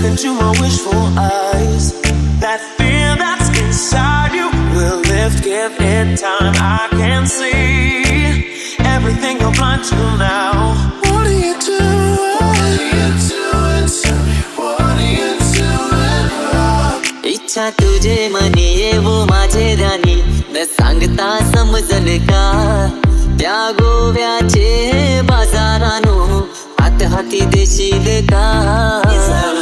into my wishful eyes. That fear that's inside you will lift, give it time. I can see everything you're blind to now. What do you do? What do you do and tell me? What do you do and इच्छा तुझे money ये वो माझे ध्यानी न सांगता समजल का त्या गोव्याचे बाजारानो हात हाती देशील का